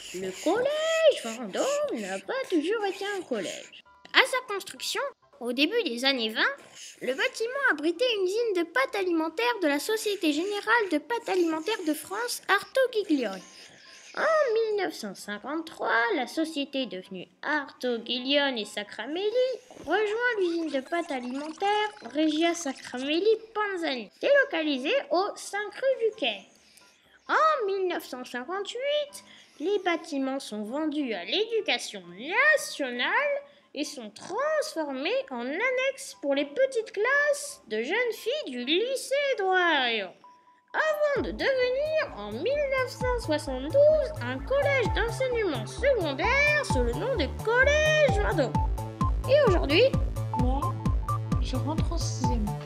Le collège Vendôme n'a pas toujours été un collège. À sa construction, au début des années 20, le bâtiment abritait une usine de pâtes alimentaires de la Société Générale de Pâtes Alimentaires de France, Arto Giglioli. En 1953, la société devenue Arto Giglioli et Sacramelli rejoint l'usine de pâtes alimentaires Regia Sacramelli Panzani, délocalisée au 5 rue du Quai. En 1958, les bâtiments sont vendus à l'Éducation nationale et sont transformés en annexes pour les petites classes de jeunes filles du lycée Édouard, avant de devenir en 1972 un collège d'enseignement secondaire sous le nom de Collège Vendôme. Et aujourd'hui, Moi, je rentre en 6e.